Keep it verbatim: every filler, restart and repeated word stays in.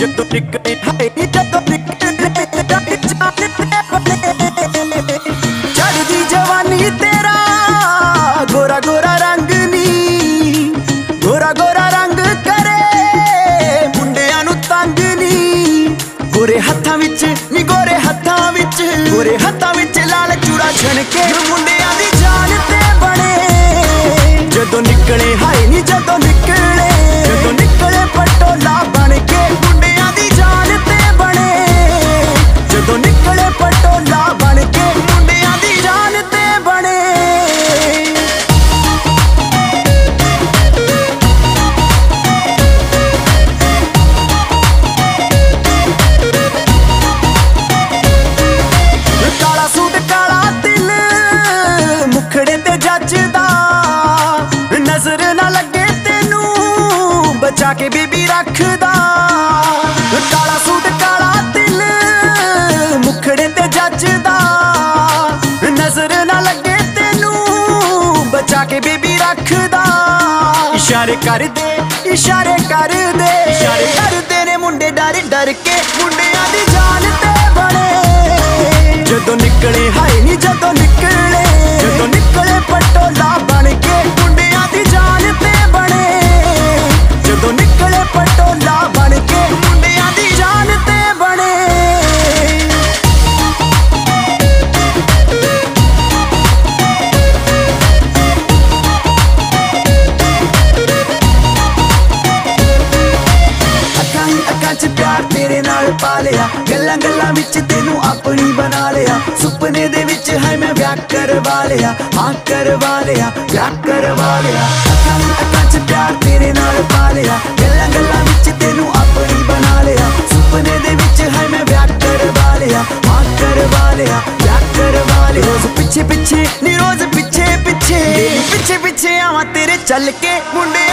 जदों निकले हाय नी जदों निकले चढ़दी जवानी तेरा गोरा गोरा रंग नी गोरा गोरा रंग करे मुंडियां नू तंग नी गोरे हत्थां विच नी गोरे हत्थां विच गोरे हत्थां विच लाल चूड़ा छणके मुंडियां दी जान ते बने जदों निकले हाय नी जदों निकले जदों निकले पटोला बन के मुंडियां दी जान ते बने जदों निकले पटोला बन के मुंडियां दी जान ते बने काला सूट काला दिल मुखड़े ते जचदा नजर ना लगे तेनू बचा के बेबी रखदा काला सूट काला दिल मुखड़े ते जचदा नजर ना लगे तेनू बचा के बेबी रखदा इशारे कर दे इशारे कर दे इशारे कर दे ने मुंडे डर डर के मुंडियां दी जान ते बने जदों निकले हाय नी जदों निकले जदों निकले पटोला बन के मुंडियां दी जान ते बने जदों निकले पटोला बन के मुंडियां दी जान ते बने अखां ही अखां च प्यार तेरे नाल पा लिया गल्लां गल्लां विच तेनू अपनी बना लिया सुपने दे विच है मैं ब्याह करवा लिया हाँ करवा लिया ब्याह करवा लिया अखां ही अखां च प्यार तेरे नाल पा लिया गल्लां गल्लां विच तेनू अपनी बना लिया सुपने दे विच है मैं ब्याह करवा लिया हाँ करवा लिया ब्याह करवा लिया रोज पीछे पीछे नी रोज पीछे पीछे पीछे पीछे आवां तेरे चल के मुंडे